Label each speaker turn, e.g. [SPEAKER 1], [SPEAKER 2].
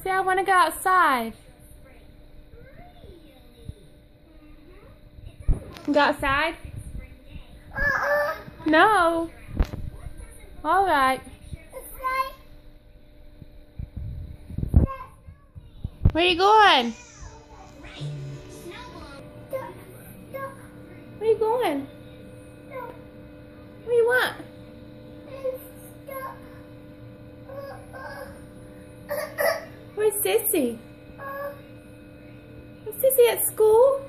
[SPEAKER 1] Dad, I want to go outside. Go outside? No. All right. Where are you going? Where are you going? What do you want? Where's Sissy? Is Sissy at school?